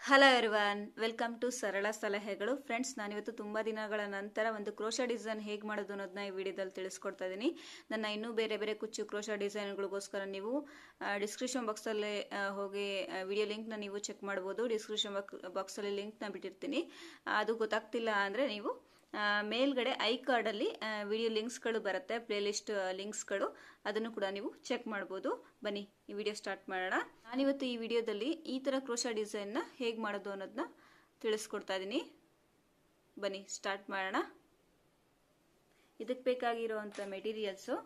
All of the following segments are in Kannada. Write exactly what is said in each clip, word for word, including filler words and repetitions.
ಹಲೋ ಎವ್ರಿವನ್, ವೆಲ್ಕಮ್ ಟು ಸರಳ ಸಲಹೆಗಳು. ಫ್ರೆಂಡ್ಸ್, ನಾನಿವತ್ತು ತುಂಬ ದಿನಗಳ ನಂತರ ಒಂದು ಕ್ರೋಶಾ ಡಿಸೈನ್ ಹೇಗೆ ಮಾಡೋದು ಅನ್ನೋದನ್ನ ಈ ವಿಡಿಯೋದಲ್ಲಿ ತಿಳಿಸ್ಕೊಡ್ತಾ ಇದ್ದೀನಿ. ನನ್ನ ಇನ್ನೂ ಬೇರೆ ಬೇರೆ ಕುಚ್ಚು ಕ್ರೋಶಾ ಡಿಸೈನ್ಗಳಿಗೋಸ್ಕರ ನೀವು ಡಿಸ್ಕ್ರಿಪ್ಷನ್ ಬಾಕ್ಸಲ್ಲಿ ಹೋಗಿ ವಿಡಿಯೋ ಲಿಂಕ್ನ ನೀವು ಚೆಕ್ ಮಾಡ್ಬೋದು. ಡಿಸ್ಕ್ರಿಪ್ಷನ್ ಬಾಕ್ಸಲ್ಲಿ ಲಿಂಕ್ನ ಬಿಟ್ಟಿರ್ತೀನಿ. ಅದು ಗೊತ್ತಾಗ್ತಿಲ್ಲ ಅಂದರೆ ನೀವು ಮೇಲ್ಗಡೆ ಐ ಕಾರ್ಡಲ್ಲಿ ವಿಡಿಯೋ ಲಿಂಕ್ಸ್ಗಳು ಬರುತ್ತೆ, ಪ್ಲೇಲಿಸ್ಟ್ ಲಿಂಕ್ಸ್ಗಳು, ಅದನ್ನು ಕೂಡ ನೀವು ಚೆಕ್ ಮಾಡ್ಬೋದು. ಬನ್ನಿ ಈ ವಿಡಿಯೋ ಸ್ಟಾರ್ಟ್ ಮಾಡೋಣ. ನಾನಿವತ್ತು ಈ ವಿಡಿಯೋದಲ್ಲಿ ಈ ಥರ ಕ್ರೋಶಾ ಡಿಸೈನ್ನ ಹೇಗೆ ಮಾಡೋದು ಅನ್ನೋದನ್ನ ತಿಳಿಸ್ಕೊಡ್ತಾ ಇದ್ದೀನಿ. ಬನ್ನಿ ಸ್ಟಾರ್ಟ್ ಮಾಡೋಣ. ಇದಕ್ಕೆ ಬೇಕಾಗಿರುವಂಥ ಮೆಟೀರಿಯಲ್ಸು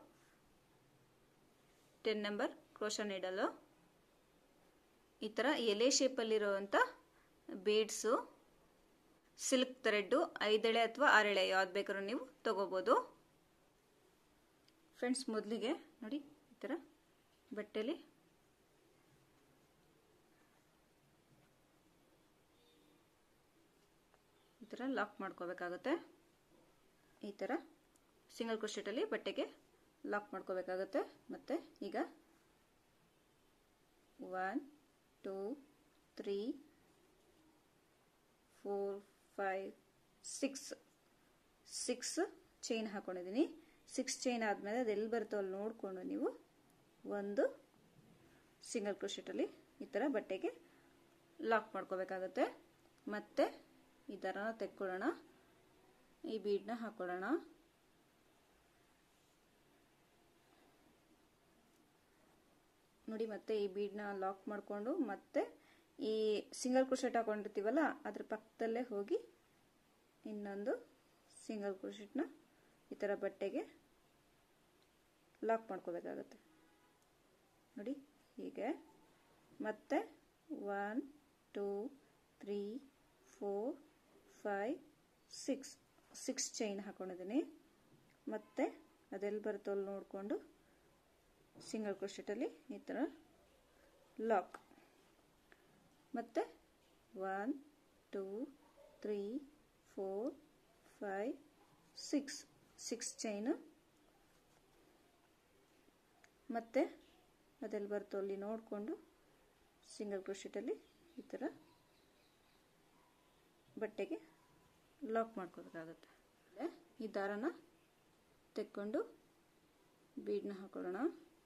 ಟೆನ್ ನಂಬರ್ ಕ್ರೋಶಾ ನೀಡಲು, ಈ ಥರ ಎಲೆ ಶೇಪಲ್ಲಿರುವಂಥ ಬೀಡ್ಸು, ಸಿಲ್ಕ್ ಥ್ರೆಡ್ಡು, ಐದೆಳೆ ಅಥವಾ ಆರೆಳೆ ಯಾವ್ದು ಬೇಕಾದ್ರೂ ನೀವು ತಗೋಬೋದು. ಫ್ರೆಂಡ್ಸ್, ಮೊದಲಿಗೆ ನೋಡಿ, ಈ ಥರ ಬಟ್ಟೆಲಿ ಈ ಥರ ಲಾಕ್ ಮಾಡ್ಕೋಬೇಕಾಗುತ್ತೆ. ಈ ಥರ ಸಿಂಗಲ್ ಕ್ರೋಶೆಟಲ್ಲಿ ಬಟ್ಟೆಗೆ ಲಾಕ್ ಮಾಡ್ಕೋಬೇಕಾಗುತ್ತೆ. ಮತ್ತು ಈಗ one two three four five six six chain ಹಾಕೊಂಡಿದ್ದೀನಿ. ಸಿಕ್ಸ್ ಚೈನ್ ಆದಮೇಲೆ ಅದು ಎಲ್ಲಿ ಬರುತ್ತೋ ಅಲ್ಲಿ ನೋಡಿಕೊಂಡು ನೀವು ಒಂದು ಸಿಂಗಲ್ ಕ್ರೋಶೆಟಲ್ಲಿ ಈ ಥರ ಬಟ್ಟೆಗೆ ಲಾಕ್ ಮಾಡ್ಕೋಬೇಕಾಗತ್ತೆ. ಮತ್ತು ಈ ಥರನ ತೆಕ್ಕೊಳ್ಳೋಣ, ಈ ಬೀಡನ್ನ ಹಾಕೊಳ್ಳೋಣ. ನೋಡಿ, ಮತ್ತೆ ಈ ಬೀಡನ್ನ ಲಾಕ್ ಮಾಡಿಕೊಂಡು ಮತ್ತೆ ಈ ಸಿಂಗಲ್ ಕ್ರೋಶೆಟ್ ಹಾಕೊಂಡಿರ್ತೀವಲ್ಲ ಅದ್ರ ಪಕ್ಕದಲ್ಲೇ ಹೋಗಿ ಇನ್ನೊಂದು ಸಿಂಗಲ್ ಕ್ರೋಶೆಟ್ನ ಈ ಥರ ಬಟ್ಟೆಗೆ ಲಾಕ್ ಮಾಡ್ಕೋಬೇಕಾಗತ್ತೆ. ನೋಡಿ ಹೀಗೆ. ಮತ್ತೆ one two three four five six six chain ಹಾಕೊಂಡಿದ್ದೀನಿ. ಮತ್ತೆ ಅದೆಲ್ಲಿ ಬರುತ್ತೋ ಅಲ್ಲಿ ನೋಡಿಕೊಂಡು ಸಿಂಗಲ್ ಕ್ರೋಶೆಟಲ್ಲಿ ಈ ಥರ ಲಾಕ್. ಮತ್ತು one two three four five six six chain. ಮತ್ತು ಅದೆಲ್ಲಿ ಬರ್ತೋ ಅಲ್ಲಿ ನೋಡಿಕೊಂಡು ಸಿಂಗಲ್ ಕ್ರೋಶೆಟಲ್ಲಿ ಈ ಥರ ಬಟ್ಟೆಗೆ ಲಾಕ್ ಮಾಡ್ಕೋಬೇಕಾಗುತ್ತೆ. ಈ ದಾರನ ತೆಕ್ಕೊಂಡು ಬೀಡನ್ನ ಹಾಕೊಳ್ಳೋಣ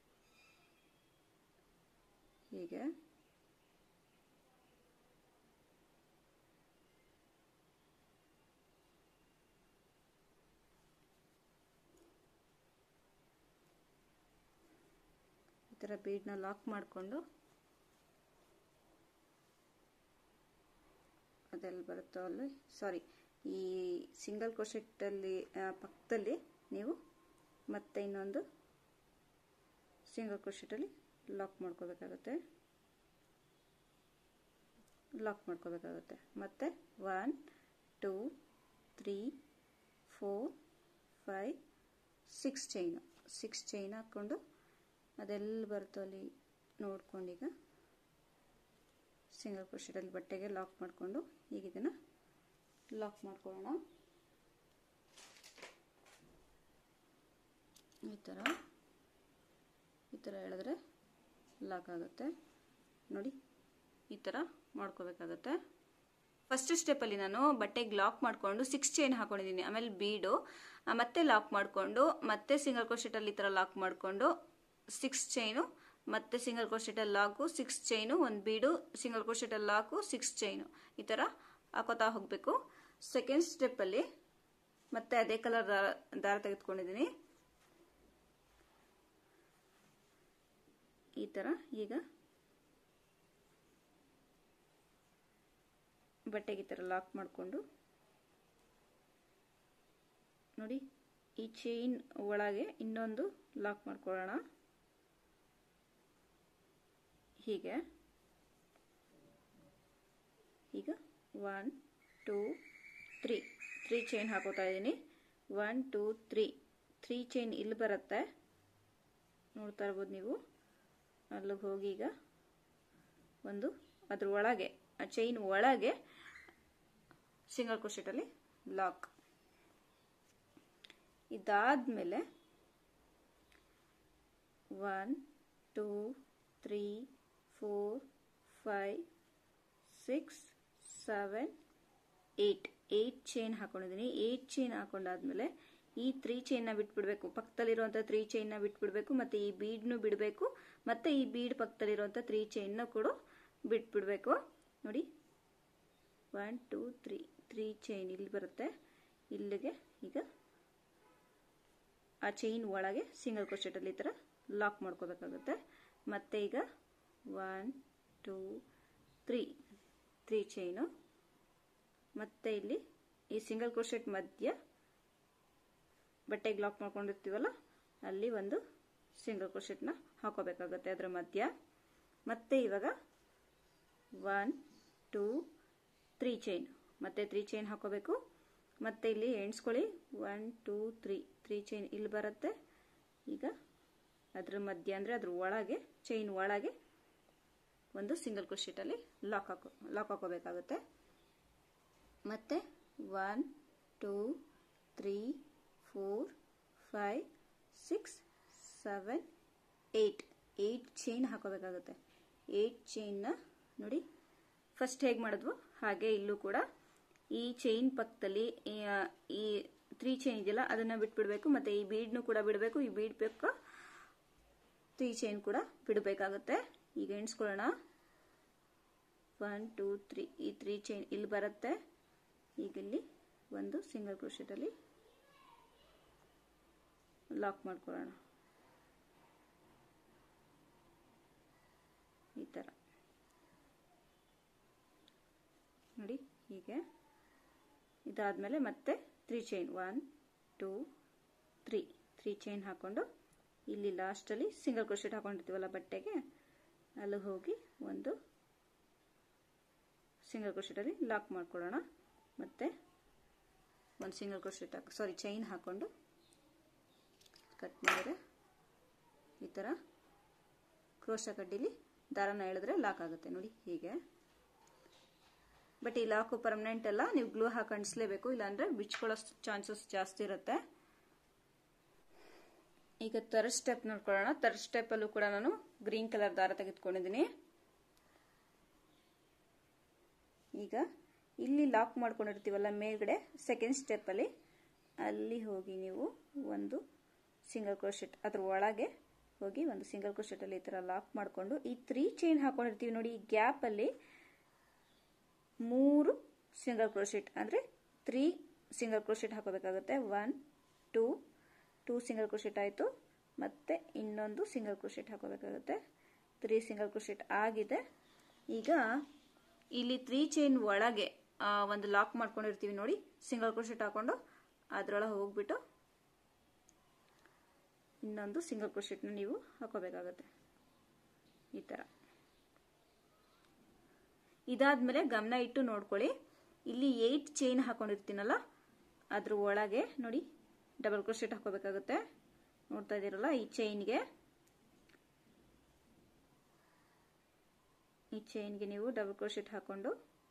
ಹೀಗೆ. ಈ ಥರ ಬೀಡನ್ನ ಲಾಕ್ ಮಾಡಿಕೊಂಡು ಅದೆಲ್ಲಿ ಬರುತ್ತೋ ಅಲ್ಲಿ, ಸಾರಿ, ಈ ಸಿಂಗಲ್ ಕ್ರೋಶೆಟ್ಟಲ್ಲಿ ಪಕ್ಕದಲ್ಲಿ ನೀವು ಮತ್ತೆ ಇನ್ನೊಂದು ಸಿಂಗಲ್ ಕ್ರೋಶೆಟಲ್ಲಿ ಲಾಕ್ ಮಾಡ್ಕೋಬೇಕಾಗುತ್ತೆ ಲಾಕ್ ಮಾಡ್ಕೋಬೇಕಾಗುತ್ತೆ ಮತ್ತೆ one two three four five six chain six chain ಹಾಕ್ಕೊಂಡು ಅದೆಲ್ಲಿ ಬರುತ್ತೋ ಅಲ್ಲಿ ನೋಡ್ಕೊಂಡೀಗ ಸಿಂಗಲ್ ಕ್ರೋಶೆಟಲ್ಲಿ ಬಟ್ಟೆಗೆ ಲಾಕ್ ಮಾಡಿಕೊಂಡು ಈಗ ಇದನ್ನು ಲಾಕ್ ಮಾಡ್ಕೊಳ್ಳೋಣ. ಈ ಥರ ಈ ಥರ ಹೇಳಿದ್ರೆ ಲಾಕ್ ಆಗುತ್ತೆ. ನೋಡಿ, ಈ ಥರ ಮಾಡ್ಕೋಬೇಕಾಗತ್ತೆ. ಫಸ್ಟ್ ಸ್ಟೆಪ್ಪಲ್ಲಿ ನಾನು ಬಟ್ಟೆಗೆ ಲಾಕ್ ಮಾಡಿಕೊಂಡು ಸಿಕ್ಸ್ ಚೈನ್ ಹಾಕೊಂಡಿದ್ದೀನಿ. ಆಮೇಲೆ ಬೀಡು ಮತ್ತೆ ಲಾಕ್ ಮಾಡಿಕೊಂಡು ಮತ್ತೆ ಸಿಂಗಲ್ ಕ್ರೋಶೆಟಲ್ಲಿ ಈ ಥರ ಲಾಕ್ ಮಾಡಿಕೊಂಡು ಸಿಕ್ಸ್ ಚೈನು, ಮತ್ತೆ ಸಿಂಗಲ್ ಕ್ರೋಶೆಟಲ್ಲಿ ಲಾಕು, ಸಿಕ್ಸ್ ಚೈನು, ಒಂದು ಬೀಡು, ಸಿಂಗಲ್ ಕ್ರೋಶೆಟಲ್ಲಿ ಲಾಕು, ಸಿಕ್ಸ್ ಚೈನು, ಈ ಥರ ಹಾಕೋತಾ ಹೋಗಬೇಕು. ಸೆಕೆಂಡ್ ಸ್ಟೆಪ್ಪಲ್ಲಿ ಮತ್ತೆ ಅದೇ ಕಲರ್ ದಾರ ದಾರ ತೆಗೆದುಕೊಂಡಿದ್ದೀನಿ. ಈ ಥರ ಈಗ ಬಟ್ಟೆಗೆ ಈ ಥರ ಲಾಕ್ ಮಾಡಿಕೊಂಡು ನೋಡಿ, ಈ ಚೈನ್ ಒಳಗೆ ಇನ್ನೊಂದು ಲಾಕ್ ಮಾಡ್ಕೊಳ್ಳೋಣ ಹೀಗೆ. ಈಗ one two three three chain ಹಾಕೋತಾ ಇದ್ದೀನಿ. One two three three chain ಇಲ್ಲಿ ಬರುತ್ತೆ, ನೋಡ್ತಾ ಇರ್ಬೋದು ನೀವು. ಅಲ್ಲಿಗೆ ಹೋಗಿ ಈಗ ಒಂದು ಅದ್ರ ಒಳಗೆ ಚೈನ್ ಒಳಗೆ ಸಿಂಗಲ್ ಕ್ರೋಶೆಟಲ್ಲಿ ಲಾಕ್. ಇದಾದ್ಮೇಲೆ one two three four five six seven eight eight chain ಹಾಕೊಂಡಿದ್ದೀನಿ. ಏಟ್ ಚೈನ್ ಹಾಕೊಂಡಾದ್ಮೇಲೆ ಈ ತ್ರೀ ಚೈನ್ ನ ಬಿಟ್ಬಿಡ್ಬೇಕು, ಪಕ್ಕದಲ್ಲಿರುವಂತ ತ್ರೀ ಚೈನ್ ನ ಬಿಟ್ಬಿಡ್ಬೇಕು, ಮತ್ತೆ ಈ ಬೀಡ್ನು ಬಿಡಬೇಕು, ಮತ್ತೆ ಈ ಬೀಡ್ ಪಕ್ಕದಲ್ಲಿರುವಂತ ತ್ರೀ ಚೈನ್ ನ ಕೂಡ ಬಿಟ್ಬಿಡ್ಬೇಕು. ನೋಡಿ one two three three chain ಇಲ್ಲಿ ಬರುತ್ತೆ, ಇಲ್ಲಿಗೆ ಈಗ ಆ ಚೈನ್ ಒಳಗೆ ಸಿಂಗಲ್ ಕ್ರೋಶೆಟ್ ಅಲ್ಲಿ ಈ ತರ ಲಾಕ್ ಮಾಡ್ಕೋಬೇಕಾಗುತ್ತೆ. ಮತ್ತೆ ಈಗ one two three three chain, ಮತ್ತೆ ಇಲ್ಲಿ ಈ ಸಿಂಗಲ್ ಕ್ರೋಶೆಟ್ ಮಧ್ಯ ಬಟ್ಟೆಗೆ ಲಾಕ್ ಮಾಡ್ಕೊಂಡಿರ್ತೀವಲ್ಲ ಅಲ್ಲಿ ಒಂದು ಸಿಂಗಲ್ ಕ್ರೋಶೆಟ್ ನ ಹಾಕೋಬೇಕಾಗುತ್ತೆ ಅದರ ಮಧ್ಯ. ಮತ್ತೆ ಇವಾಗ ಒನ್ ಟೂ ತ್ರೀ ಚೈನ್, ಮತ್ತೆ ತ್ರೀ ಚೈನ್ ಹಾಕೋಬೇಕು. ಮತ್ತೆ ಇಲ್ಲಿ ಎಣಿಸ್ಕೊಳ್ಳಿ, one two three three chain ಇಲ್ಲಿ ಬರುತ್ತೆ. ಈಗ ಅದ್ರ ಮಧ್ಯ ಅಂದ್ರೆ ಅದ್ರ ಒಳಗೆ ಚೈನ್ ಒಳಗೆ ಒಂದು ಸಿಂಗಲ್ ಕ್ರೋಶೆಟ್ ಅಲ್ಲಿ ಲಾಕ್ ಹಾಕೋ ಲಾಕ್ ಹಾಕೋಬೇಕಾಗುತ್ತೆ. ಮತ್ತೆ one two three four five six seven eight eight chain ಹಾಕೋಬೇಕಾಗುತ್ತೆ. ಏಟ್ ಚೈನ್ನ ನೋಡಿ ಫಸ್ಟ್ ಹೇಗೆ ಮಾಡಿದ್ವು ಹಾಗೆ ಇಲ್ಲೂ ಕೂಡ ಈ ಚೈನ್ ಪಕ್ಕದಲ್ಲಿ ಈ ತ್ರೀ ಚೈನ್ ಇದೆಯಲ್ಲ ಅದನ್ನ ಬಿಟ್ಬಿಡ್ಬೇಕು, ಮತ್ತೆ ಈ ಬೀಡ್ನು ಕೂಡ ಬಿಡಬೇಕು, ಈ ಬೀಡ್ ಪಕ್ಕ ತ್ರೀ ಚೈನ್ ಕೂಡ ಬಿಡಬೇಕಾಗುತ್ತೆ. ಈಗ ಎಣಿಸ್ಕೊಳ್ಳೋಣ, ಒನ್ ಟೂ ತ್ರೀ ಈ ತ್ರೀ ಚೈನ್ ಇಲ್ಲಿ ಬರುತ್ತೆ. ಈಗ ಇಲ್ಲಿ ಒಂದು ಸಿಂಗಲ್ ಕ್ರೋಶೆಟ್ ಅಲ್ಲಿ ಲಾಕ್ ಮಾಡ್ಕೊಳ್ಳೋಣ ಈ ತರ ನೋಡಿ. ಹೀಗೆ ಇದಾದ್ಮೇಲೆ ಮತ್ತೆ three chain one two three three chain ಹಾಕೊಂಡು ಇಲ್ಲಿ ಲಾಸ್ಟ್ ಅಲ್ಲಿ ಸಿಂಗಲ್ ಕ್ರೋಶೆಟ್ ಹಾಕೊಂಡಿರ್ತೀವಲ್ಲ ಬಟ್ಟೆಗೆ ಅಲ್ಲಿ ಹೋಗಿ ಒಂದು ಸಿಂಗಲ್ ಕ್ರೋಶೆಟ್ ಅಲ್ಲಿ ಲಾಕ್ ಮಾಡ್ಕೊಳ್ಳೋಣ. ಮತ್ತೆ ಒಂದು ಸಿಂಗಲ್ ಕ್ರೋಶೆಟ್ ಹಾಕಿ ಸಾರಿ ಚೈನ್ ಹಾಕೊಂಡು ಕಟ್ ಮಾಡಿದ್ರೆ ಈ ತರ ಕ್ರೋಶ ಕಡ್ಡಿಲಿ ದಾರನ ಎಳೆದ್ರೆ ಲಾಕ್ ಆಗುತ್ತೆ ನೋಡಿ ಹೀಗೆ. ಬಟ್ ಈ ಲಾಕು ಪರ್ಮನೆಂಟ್ ಅಲ್ಲ, ನೀವು ಗ್ಲೂ ಹಾಕಿ ಅಂಟಿಸ್ಲೇಬೇಕು, ಇಲ್ಲಾಂದ್ರೆ ಬಿಚ್ಕೊಳ್ಳೋ ಚಾನ್ಸಸ್ ಜಾಸ್ತಿ ಇರುತ್ತೆ. ಈಗ ಥರ್ಡ್ ಸ್ಟೆಪ್ ನೋಡ್ಕೊಳ್ಳೋಣ. ಥರ್ಡ್ ಸ್ಟೆಪ್ ಅಲ್ಲೂ ಕೂಡ ನಾನು ಗ್ರೀನ್ ಕಲರ್ ದಾರ ತೆಗೆದುಕೊಂಡಿದ್ದೀನಿ. ಈಗ ಇಲ್ಲಿ ಲಾಕ್ ಮಾಡ್ಕೊಂಡಿರ್ತೀವಲ್ಲ ಮೇಲ್ಗಡೆ ಸೆಕೆಂಡ್ ಸ್ಟೆಪ್ ಅಲ್ಲಿ ಅಲ್ಲಿ ಹೋಗಿ ನೀವು ಒಂದು ಸಿಂಗಲ್ ಕ್ರೋಶೆಟ್ ಅದ್ರ ಒಳಗೆ ಹೋಗಿ ಒಂದು ಸಿಂಗಲ್ ಕ್ರೋಶೆಟ್ ಅಲ್ಲಿ ಈ ತರ ಲಾಕ್ ಮಾಡ್ಕೊಂಡು ಈ ತ್ರೀ ಚೈನ್ ಹಾಕೊಂಡಿರ್ತೀವಿ ನೋಡಿ, ಈ ಗ್ಯಾಪ್ ಅಲ್ಲಿ ಮೂರು ಸಿಂಗಲ್ ಕ್ರೋಶೆಟ್ ಅಂದ್ರೆ ತ್ರೀ ಸಿಂಗಲ್ ಕ್ರೋಶೆಟ್ ಹಾಕೋಬೇಕಾಗುತ್ತೆ. One two two single crochet ಆಯ್ತು, ಮತ್ತೆ ಇನ್ನೊಂದು ಸಿಂಗಲ್ ಕ್ರೋಶೆಟ್ ಹಾಕೋಬೇಕಾಗುತ್ತೆ. ತ್ರೀ ಸಿಂಗಲ್ ಕ್ರೋಶೆಟ್ ಆಗಿದೆ. ಈಗ ಇಲ್ಲಿ ತ್ರೀ ಚೈನ್ ಒಳಗೆ ಒಂದು ಲಾಕ್ ಮಾಡ್ಕೊಂಡಿರ್ತೀವಿ ನೋಡಿ, ಸಿಂಗಲ್ ಕ್ರೋಶೆಟ್ ಹಾಕೊಂಡು ಅದ್ರೊಳಗೆ ಹೋಗ್ಬಿಟ್ಟು ಇನ್ನೊಂದು ಸಿಂಗಲ್ ಕ್ರೋಶೆಟ್ನ ನೀವು ಹಾಕೋಬೇಕಾಗುತ್ತೆ ಈ ತರ. ಇದಾದ್ಮೇಲೆ ಗಮನ ಇಟ್ಟು ನೋಡ್ಕೊಳ್ಳಿ, ಇಲ್ಲಿ ಏಟ್ ಚೈನ್ ಹಾಕೊಂಡಿರ್ತೀನಲ್ಲ ಅದ್ರ ಒಳಗೆ ನೋಡಿ ಡಬಲ್ ಕ್ರೋಶೆಟ್ ಹಾಕೋಬೇಕಾಗುತ್ತೆ. ನೋಡ್ತಾ ಇದೀರಲ್ಲ ಈ ಚೈನ್ಗೆ ಈ ಚೈನ್ಗೆ ನೀವು ಡಬಲ್ ಕ್ರೋಶೆಟ್ ಹಾಕೊಂಡು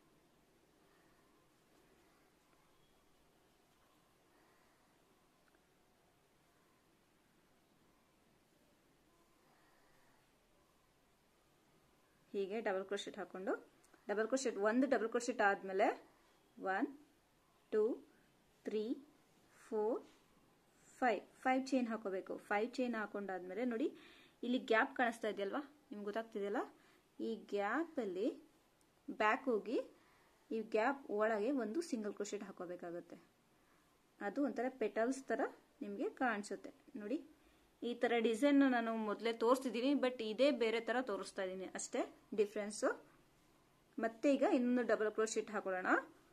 ಹೀಗೆ ಡಬಲ್ ಕ್ರೋಶೆಟ್ ಹಾಕೊಂಡು ಡಬಲ್ ಕ್ರೋಶೆಟ್ ಒಂದು ಡಬಲ್ ಕ್ರೋಶೆಟ್ ಆದ್ಮೇಲೆ one two three four five five chain ಹಾಕೋಬೇಕು. ಫೈವ್ ಚೈನ್ ಹಾಕೊಂಡಾದ್ಮೇಲೆ ನೋಡಿ ಇಲ್ಲಿ ಗ್ಯಾಪ್ ಕಾಣಿಸ್ತಾ ಇದೆಯಲ್ವಾ, ನಿಮ್ಗೆ ಗೊತ್ತಾಗ್ತಿದೆಯಲ್ಲ, ಈ ಗ್ಯಾಪ್ ಅಲ್ಲಿ ಬ್ಯಾಕ್ ಹೋಗಿ ಈ ಗ್ಯಾಪ್ ಒಳಗೆ ಒಂದು ಸಿಂಗಲ್ ಕ್ರೋಶೆಟ್ ಹಾಕೋಬೇಕಾಗುತ್ತೆ. ಅದು ಒಂಥರ ಪೆಟಲ್ಸ್ ತರ ನಿಮ್ಗೆ ಕಾಣಿಸುತ್ತೆ ನೋಡಿ. ಈ ತರ ಡಿಸೈನ್ ನಾನು ಮೊದಲೇ ತೋರಿಸ್ತಿದ್ದೀನಿ, ಬಟ್ ಇದೇ ಬೇರೆ ತರ ತೋರಿಸ್ತಾ ಇದ್ದೀನಿ ಅಷ್ಟೇ ಡಿಫ್ರೆನ್ಸ್. ಮತ್ತೆ ಈಗ ಇನ್ನೊಂದು ಡಬಲ್ ಕ್ರೋಶೆಟ್ ಹಾಕೊಳ್ಳೋಣ.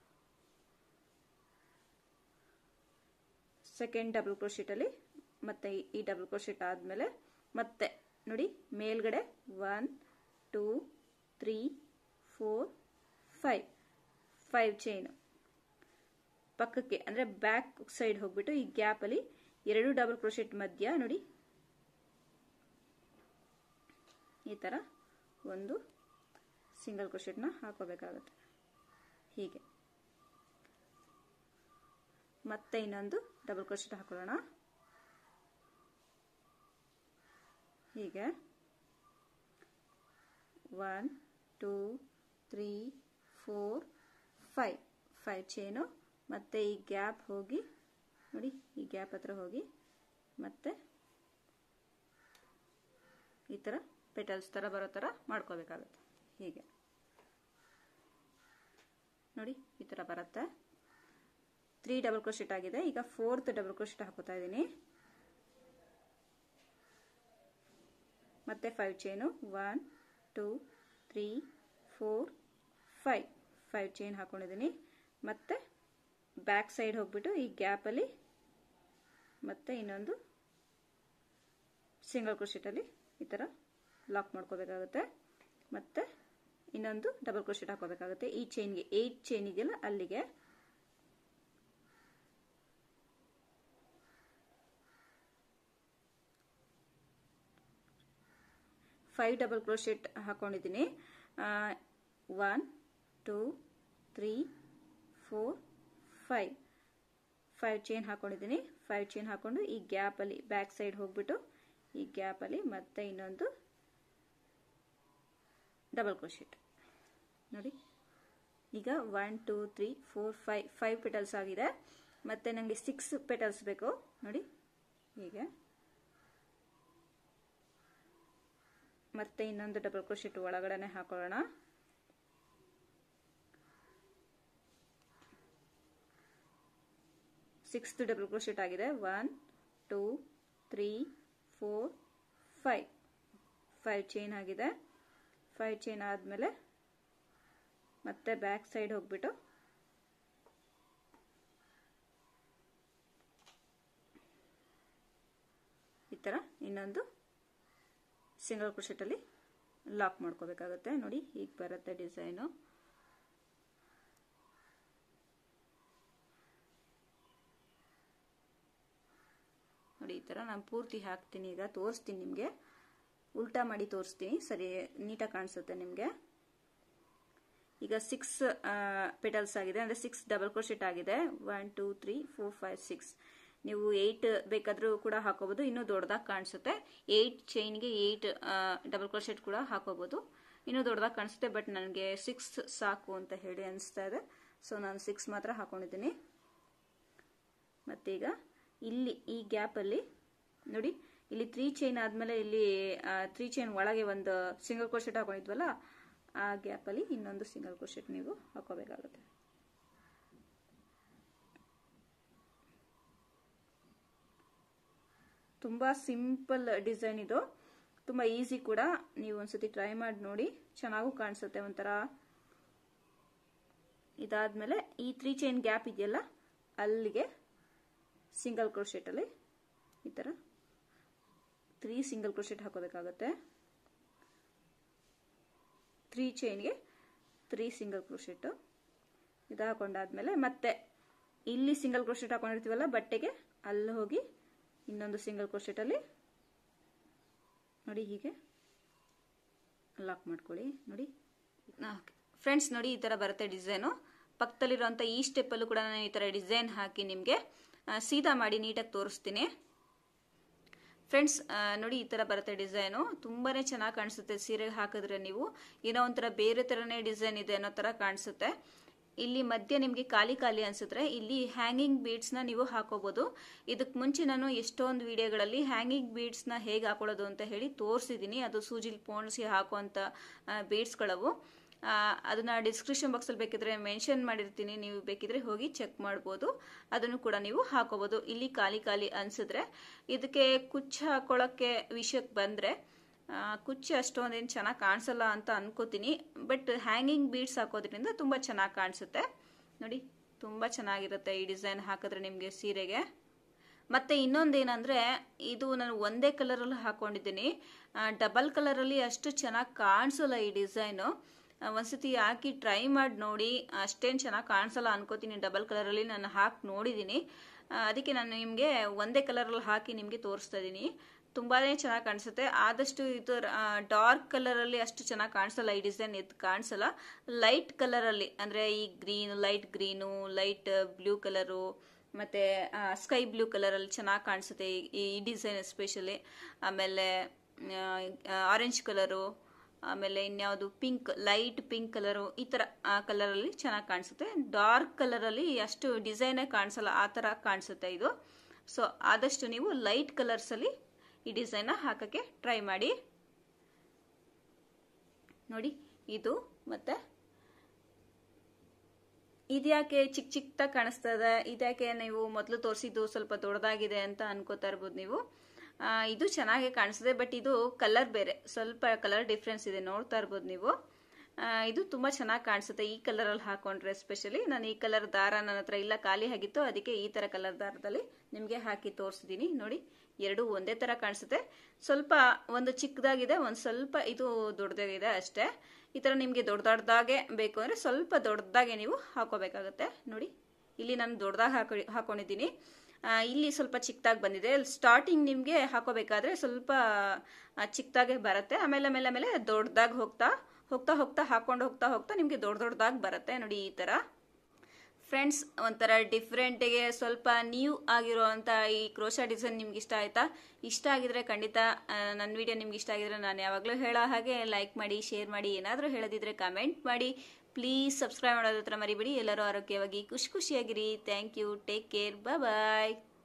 ಸೆಕೆಂಡ್ ಡಬಲ್ ಕ್ರೋಶೆಟ್ ಅಲ್ಲಿ ಮತ್ತೆ ಈ ಡಬಲ್ ಕ್ರೋಶೆಟ್ ಆದ್ಮೇಲೆ ಮತ್ತೆ ನೋಡಿ ಮೇಲ್ಗಡೆ one two three four five five chain ಪಕ್ಕಕ್ಕೆ ಅಂದ್ರೆ ಬ್ಯಾಕ್ ಸೈಡ್ ಹೋಗ್ಬಿಟ್ಟು ಈ ಗ್ಯಾಪ್ ಅಲ್ಲಿ ಎರಡು ಡಬಲ್ ಕ್ರೋಶೆಟ್ ಮಧ್ಯ ನೋಡಿ ಈ ತರ ಒಂದು ಸಿಂಗಲ್ ಕ್ರೋಶೆಟ್ ನ ಹಾಕೋಬೇಕಾಗುತ್ತೆ ಹೀಗೆ. ಮತ್ತೆ ಇನ್ನೊಂದು ಡಬಲ್ ಕ್ರೋಶೆಟ್ ಹಾಕೊಳ್ಳೋಣ ಹೀಗೆ. One two three four five five chain, ಮತ್ತು ಈ ಗ್ಯಾಪ್ ಹೋಗಿ ನೋಡಿ, ಈ ಗ್ಯಾಪ್ ಹತ್ರ ಹೋಗಿ ಮತ್ತೆ ಈ ಥರ ಪೆಟಲ್ಸ್ ಥರ ಬರೋ ಥರ ಮಾಡ್ಕೋಬೇಕಾಗುತ್ತೆ. ಹೀಗೆ ನೋಡಿ ಈ ಥರ ಬರುತ್ತೆ. ತ್ರೀ ಡಬಲ್ ಕ್ರೋಶೆಟ್ ಆಗಿದೆ. ಈಗ ಫೋರ್ತ್ ಡಬಲ್ ಕ್ರೋಶೆಟ್ ಹಾಕೋತಾ ಇದ್ದೀನಿ. ಮತ್ತೆ five chain, one two three four five five chain ಹಾಕೊಂಡಿದ್ದೀನಿ. ಮತ್ತೆ ಬ್ಯಾಕ್ ಸೈಡ್ ಹೋಗ್ಬಿಟ್ಟು ಈ ಗ್ಯಾಪಲ್ಲಿ ಮತ್ತೆ ಇನ್ನೊಂದು ಸಿಂಗಲ್ ಕ್ರೋಶೆಟಲ್ಲಿ ಈ ಥರ ಲಾಕ್ ಮಾಡ್ಕೋಬೇಕಾಗುತ್ತೆ. ಮತ್ತೆ ಇನ್ನೊಂದು ಡಬಲ್ ಕ್ರೋಶೆಟ್ ಹಾಕೋಬೇಕಾಗುತ್ತೆ. ಈ ಚೈನ್ಗೆ ಏಟ್ ಚೈನ್ ಇದೆಯಲ್ಲ ಅಲ್ಲಿಗೆ ಫೈವ್ ಡಬಲ್ ಕ್ರೋಶೆಟ್ ಹಾಕೊಂಡಿದ್ದೀನಿ. One two three four five five chain ಹಾಕೊಂಡಿದ್ದೀನಿ. ಫೈವ್ ಚೈನ್ ಹಾಕೊಂಡು ಈ ಗ್ಯಾಪಲ್ಲಿ ಬ್ಯಾಕ್ ಸೈಡ್ ಹೋಗ್ಬಿಟ್ಟು ಈ ಗ್ಯಾಪಲ್ಲಿ ಮತ್ತೆ ಇನ್ನೊಂದು ಡಬಲ್ ಕ್ರೋಶೆಟ್ ನೋಡಿ. ಈಗ one two three four five five petals ಆಗಿದೆ. ಮತ್ತೆ ನನಗೆ ಸಿಕ್ಸ್ ಪೆಟಲ್ಸ್ ಬೇಕು ನೋಡಿ. ಹೀಗೆ ಮತ್ತೆ ಇನ್ನೊಂದು ಡಬಲ್ ಕ್ರೋಶೆಟ್ ಒಳಗಡೆ ಹಾಕೊಳ್ಳೋಣ. ಸಿಕ್ಸ್ತ್ ಡಬಲ್ ಕ್ರೋಶೆಟ್ ಆಗಿದೆ. One two three four five five chain ಆಗಿದೆ. ಫೈವ್ ಚೈನ್ ಆದಮೇಲೆ ಮತ್ತೆ ಬ್ಯಾಕ್ ಸೈಡ್ ಹೋಗ್ಬಿಟ್ಟು ಈ ಥರ ಇನ್ನೊಂದು ಸಿಂಗಲ್ ಕ್ರೋಶೆಟಲ್ಲಿ ಲಾಕ್ ಮಾಡ್ಕೋಬೇಕಾಗುತ್ತೆ. ನೋಡಿ ಹೀಗೆ ಬರುತ್ತೆ ಡಿಸೈನು. ನೋಡಿ ಈ ಥರ ನಾನು ಪೂರ್ತಿ ಹಾಕ್ತೀನಿ. ಈಗ ತೋರಿಸ್ತೀನಿ ನಿಮಗೆ, ಉಲ್ಟಾ ಮಾಡಿ ತೋರಿಸ್ತೀನಿ, ಸರಿ ನೀಟಾಗಿ ಕಾಣಿಸುತ್ತೆ ನಿಮಗೆ. ಈಗ ಸಿಕ್ಸ್ ಪೆಟಲ್ಸ್ ಆಗಿದೆ, ಅಂದರೆ ಸಿಕ್ಸ್ ಡಬಲ್ ಕ್ರೋಶೆಟ್ ಆಗಿದೆ. One two three four five six. ನೀವು ಏಯ್ಟ್ ಬೇಕಾದರೂ ಕೂಡ ಹಾಕೋಬಹುದು, ಇನ್ನೂ ದೊಡ್ಡದಾಗಿ ಕಾಣಿಸುತ್ತೆ. ಏಯ್ಟ್ ಚೈನ್ಗೆ ಏಯ್ಟ್ ಡಬಲ್ ಕ್ರೋಶೆಟ್ ಕೂಡ ಹಾಕೋಬಹುದು, ಇನ್ನೂ ದೊಡ್ಡದಾಗಿ ಕಾಣಿಸುತ್ತೆ. ಬಟ್ ನನಗೆ ಸಿಕ್ಸ್ ಸಾಕು ಅಂತ ಹೇಳಿ ಅನಿಸ್ತಾ ಇದೆ, ಸೊ ನಾನು ಸಿಕ್ಸ್ ಮಾತ್ರ ಹಾಕೊಂಡಿದ್ದೀನಿ. ಮತ್ತೀಗ ಇಲ್ಲಿ ಈ ಗ್ಯಾಪಲ್ಲಿ ನೋಡಿ, ಇಲ್ಲಿ ತ್ರೀ ಚೈನ್ ಆದಮೇಲೆ ಇಲ್ಲಿ ತ್ರೀ ಚೈನ್ ಒಳಗೆ ಒಂದು ಸಿಂಗಲ್ ಕ್ರೋಶೆಟ್ ಹಾಕೊಂಡಿದ್ವಲ್ಲ, ಆ ಗ್ಯಾಪಲ್ಲಿ ಇನ್ನೊಂದು ಸಿಂಗಲ್ ಕ್ರೋಶೆಟ್ ನೀವು ಹಾಕೋಬೇಕಾಗುತ್ತೆ. ತುಂಬ ಸಿಂಪಲ್ ಡಿಸೈನ್ ಇದು, ತುಂಬ ಈಸಿ ಕೂಡ. ನೀವು ಒಂದ್ಸತಿ ಟ್ರೈ ಮಾಡಿ ನೋಡಿ, ಚೆನ್ನಾಗೂ ಕಾಣಿಸುತ್ತೆ ಒಂಥರ. ಇದಾದ್ಮೇಲೆ ಈ ತ್ರೀ ಚೈನ್ ಗ್ಯಾಪ್ ಇದೆಯಲ್ಲ ಅಲ್ಲಿಗೆ ಸಿಂಗಲ್ ಕ್ರೋಶೆಟಲ್ಲಿ ಈ ಥರ ತ್ರೀ ಸಿಂಗಲ್ ಕ್ರೋಶೆಟ್ ಹಾಕೋಬೇಕಾಗುತ್ತೆ. ತ್ರೀ ಚೈನ್ಗೆ ತ್ರೀ ಸಿಂಗಲ್ ಕ್ರೋಶೆಟ್ ಇದು ಹಾಕೊಂಡಾದ್ಮೇಲೆ ಮತ್ತೆ ಇಲ್ಲಿ ಸಿಂಗಲ್ ಕ್ರೋಶೆಟ್ ಹಾಕೊಂಡಿರ್ತೀವಲ್ಲ ಬಟ್ಟೆಗೆ, ಅಲ್ಲಿ ಹೋಗಿ ಇನ್ನೊಂದು ಸಿಂಗಲ್ ಕ್ರೋಶೆಟಲ್ಲಿ ನೋಡಿ ಹೀಗೆ ಲಾಕ್ ಮಾಡ್ಕೊಳ್ಳಿ. ನೋಡಿ ಫ್ರೆಂಡ್ಸ್, ನೋಡಿ ಈ ಥರ ಬರುತ್ತೆ ಡಿಸೈನು. ಪಕ್ಕದಲ್ಲಿರುವಂಥ ಈ ಸ್ಟೆಪ್ಪಲ್ಲೂ ಕೂಡ ನಾನು ಈ ಥರ ಡಿಸೈನ್ ಹಾಕಿ ನಿಮಗೆ ಸೀದಾ ಮಾಡಿ ನೀಟಾಗಿ ತೋರಿಸ್ತೀನಿ. ಫ್ರೆಂಡ್ಸ್ ನೋಡಿ ಈ ಥರ ಬರುತ್ತೆ ಡಿಸೈನು, ತುಂಬಾ ಚೆನ್ನಾಗಿ ಕಾಣಿಸುತ್ತೆ. ಸೀರೆಗೆ ಹಾಕಿದ್ರೆ ನೀವು ಏನೋ ಒಂಥರ ಬೇರೆ ಥರನೇ ಡಿಸೈನ್ ಇದೆ ಅನ್ನೋ ಥರ ಕಾಣಿಸುತ್ತೆ. ಇಲ್ಲಿ ಮಧ್ಯೆ ನಿಮಗೆ ಖಾಲಿ ಖಾಲಿ ಅನ್ಸಿದ್ರೆ ಇಲ್ಲಿ ಹ್ಯಾಂಗಿಂಗ್ ಬೀಡ್ಸ್ನ ನೀವು ಹಾಕೋಬಹುದು. ಇದಕ್ಕೆ ಮುಂಚೆ ನಾನು ಎಷ್ಟೊಂದು ವಿಡಿಯೋಗಳಲ್ಲಿ ಹ್ಯಾಂಗಿಂಗ್ ಬೀಡ್ಸ್ನ ಹೇಗೆ ಹಾಕೊಳ್ಳೋದು ಅಂತ ಹೇಳಿ ತೋರಿಸಿದ್ದೀನಿ. ಅದು ಸೂಜಿಲಿ ಪೋಣಿಸಿ ಹಾಕುವಂಥ ಬೀಡ್ಸ್ಗಳವು. ಅದನ್ನ ಡಿಸ್ಕ್ರಿಪ್ಷನ್ ಬಾಕ್ಸಲ್ಲಿ ಬೇಕಿದ್ರೆ ಮೆನ್ಷನ್ ಮಾಡಿರ್ತೀನಿ, ನೀವು ಬೇಕಿದ್ರೆ ಹೋಗಿ ಚೆಕ್ ಮಾಡ್ಬೋದು. ಅದನ್ನು ಕೂಡ ನೀವು ಹಾಕೋಬಹುದು. ಇಲ್ಲಿ ಖಾಲಿ ಖಾಲಿ ಅನ್ಸಿದ್ರೆ ಇದಕ್ಕೆ ಕುಚ್ಚು ಹಾಕೊಳ್ಳೋಕ್ಕೆ ವಿಷಯಕ್ಕೆ ಬಂದರೆ ಕುಚ್ಚು ಅಷ್ಟೊಂದೇನು ಚೆನ್ನಾಗಿ ಕಾಣಿಸಲ್ಲ ಅಂತ ಅನ್ಕೋತೀನಿ. ಬಟ್ ಹ್ಯಾಂಗಿಂಗ್ ಬೀಡ್ಸ್ ಹಾಕೋದ್ರಿಂದ ತುಂಬ ಚೆನ್ನಾಗಿ ಕಾಣಿಸುತ್ತೆ. ನೋಡಿ ತುಂಬ ಚೆನ್ನಾಗಿರುತ್ತೆ ಈ ಡಿಸೈನ್ ಹಾಕಿದ್ರೆ ನಿಮಗೆ ಸೀರೆಗೆ. ಮತ್ತೆ ಇನ್ನೊಂದೇನಂದ್ರೆ ಇದು ನಾನು ಒಂದೇ ಕಲರಲ್ಲಿ ಹಾಕೊಂಡಿದ್ದೀನಿ, ಡಬಲ್ ಕಲರಲ್ಲಿ ಅಷ್ಟು ಚೆನ್ನಾಗಿ ಕಾಣಿಸಲ್ಲ ಈ ಡಿಸೈನು. ಒಂದ್ಸತಿ ಹಾಕಿ ಟ್ರೈ ಮಾಡಿ ನೋಡಿ, ಅಷ್ಟೇನು ಚೆನ್ನಾಗಿ ಕಾಣಿಸಲ್ಲ ಅನ್ಕೋತೀನಿ. ಡಬಲ್ ಕಲರಲ್ಲಿ ನಾನು ಹಾಕಿ ನೋಡಿದ್ದೀನಿ, ಅದಕ್ಕೆ ನಾನು ನಿಮಗೆ ಒಂದೇ ಕಲರಲ್ಲಿ ಹಾಕಿ ನಿಮಗೆ ತೋರಿಸ್ತಾ ಇದ್ದೀನಿ. ತುಂಬಾನೇ ಚೆನ್ನಾಗಿ ಕಾಣಿಸುತ್ತೆ. ಆದಷ್ಟು ಇದು ಡಾರ್ಕ್ ಕಲರಲ್ಲಿ ಅಷ್ಟು ಚೆನ್ನಾಗಿ ಕಾಣಿಸಲ್ಲ ಈ ಡಿಸೈನ್, ಎದ್ದು ಕಾಣಿಸಲ್ಲ. ಲೈಟ್ ಕಲರಲ್ಲಿ ಅಂದರೆ ಈ green, light green, light blue colour ಮತ್ತೆ ಸ್ಕೈ ಬ್ಲೂ ಕಲರಲ್ಲಿ ಚೆನ್ನಾಗಿ ಕಾಣಿಸುತ್ತೆ ಈ ಡಿಸೈನ್ ಎಸ್ಪೆಷಲಿ. ಆಮೇಲೆ ಆರೆಂಜ್ ಕಲರು, ಆಮೇಲೆ ಇನ್ಯಾವುದು ಪಿಂಕ್, ಲೈಟ್ ಪಿಂಕ್ ಕಲರು, ಈ ಥರ ಆ ಕಲರಲ್ಲಿ ಚೆನ್ನಾಗಿ ಕಾಣಿಸುತ್ತೆ. ಡಾರ್ಕ್ ಕಲರಲ್ಲಿ ಅಷ್ಟು ಡಿಸೈನೇ ಕಾಣಿಸಲ್ಲ, ಆ ಥರ ಕಾಣಿಸುತ್ತೆ ಇದು. ಸೊ ಆದಷ್ಟು ನೀವು ಲೈಟ್ ಕಲರ್ಸಲ್ಲಿ ಈ ಡಿಸೈನ್ನ ಹಾಕೋಕ್ಕೆ ಟ್ರೈ ಮಾಡಿ. ನೋಡಿ ಇದು, ಮತ್ತೆ ಇದ್ಯಾಕೆ ಚಿಕ್ಕ ಚಿಕ್ಕದಾಗಿ ಕಾಣಿಸ್ತಾ ಇದೆ, ಇದ್ಯಾಕೆ ನೀವು ಮೊದಲು ತೋರಿಸಿದ್ದು ಸ್ವಲ್ಪ ದೊಡ್ಡದಾಗಿದೆ ಅಂತ ಅನ್ಕೋತಾ ಇರ್ಬೋದು ನೀವು. ಇದು ಚೆನ್ನಾಗಿ ಕಾಣಿಸ್ತದೆ, ಬಟ್ ಇದು ಕಲರ್ ಬೇರೆ, ಸ್ವಲ್ಪ ಕಲರ್ ಡಿಫ್ರೆನ್ಸ್ ಇದೆ, ನೋಡ್ತಾ ಇರ್ಬೋದು ನೀವು. ಇದು ತುಂಬ ಚೆನ್ನಾಗಿ ಕಾಣಿಸುತ್ತೆ ಈ ಕಲರಲ್ಲಿ ಹಾಕೊಂಡ್ರೆ. ಎಸ್ಪೆಷಲಿ ನಾನು ಈ ಕಲರ್ ದಾರ ನನ್ನ ಹತ್ರ ಇಲ್ಲ, ಖಾಲಿ ಆಗಿತ್ತು, ಅದಕ್ಕೆ ಈ ಥರ ಕಲರ್ ದಾರದಲ್ಲಿ ನಿಮಗೆ ಹಾಕಿ ತೋರಿಸಿದ್ದೀನಿ. ನೋಡಿ ಎರಡು ಒಂದೇ ಥರ ಕಾಣಿಸುತ್ತೆ. ಸ್ವಲ್ಪ ಒಂದು ಚಿಕ್ಕದಾಗಿದೆ, ಒಂದು ಸ್ವಲ್ಪ ಇದು ದೊಡ್ಡದಾಗಿದೆ ಅಷ್ಟೇ. ಈ ಥರ ನಿಮಗೆ ದೊಡ್ಡ ದೊಡ್ಡದಾಗೆ ಬೇಕು ಅಂದರೆ ಸ್ವಲ್ಪ ದೊಡ್ಡದಾಗೆ ನೀವು ಹಾಕೋಬೇಕಾಗುತ್ತೆ. ನೋಡಿ ಇಲ್ಲಿ ನಾನು ದೊಡ್ಡದಾಗಿ ಹಾಕೊ ಹಾಕೊಂಡಿದ್ದೀನಿ ಇಲ್ಲಿ ಸ್ವಲ್ಪ ಚಿಕ್ಕದಾಗಿ ಬಂದಿದೆ. ಸ್ಟಾರ್ಟಿಂಗ್ ನಿಮಗೆ ಹಾಕೋಬೇಕಾದ್ರೆ ಸ್ವಲ್ಪ ಚಿಕ್ಕದಾಗೆ ಬರುತ್ತೆ, ಆಮೇಲೆ ಆಮೇಲೆ ಆಮೇಲೆ ದೊಡ್ಡದಾಗಿ ಹೋಗ್ತಾ ಹೋಗ್ತಾ ಹೋಗ್ತಾ ಹಾಕೊಂಡು ಹೋಗ್ತಾ ಹೋಗ್ತಾ ನಿಮಗೆ ದೊಡ್ಡ ದೊಡ್ಡದಾಗಿ ಬರುತ್ತೆ. ನೋಡಿ ಈ ಥರ ಫ್ರೆಂಡ್ಸ್, ಒಂಥರ ಡಿಫ್ರೆಂಟಿಗೆ ಸ್ವಲ್ಪ ನ್ಯೂ ಆಗಿರುವಂಥ ಈ ಕ್ರೋಶಾ ಡಿಸೈನ್ ನಿಮ್ಗೆ ಇಷ್ಟ ಆಯ್ತಾ? ಇಷ್ಟ ಆಗಿದ್ರೆ ಖಂಡಿತ ನನ್ನ ವಿಡಿಯೋ ನಿಮ್ಗೆ ಇಷ್ಟ ಆಗಿದ್ರೆ ನಾನು ಯಾವಾಗಲೂ ಹೇಳೋ ಹಾಗೆ ಲೈಕ್ ಮಾಡಿ, ಶೇರ್ ಮಾಡಿ, ಏನಾದರೂ ಹೇಳೋದಿದ್ರೆ ಕಮೆಂಟ್ ಮಾಡಿ. ಪ್ಲೀಸ್ ಸಬ್ಸ್ಕ್ರೈಬ್ ಮಾಡೋದ್ರ ಹತ್ರ ಮರಿಬೇಡಿ. ಎಲ್ಲರೂ ಆರೋಗ್ಯವಾಗಿ ಖುಷಿ ಖುಷಿಯಾಗಿರಿ. Thank you, take care, bye bye.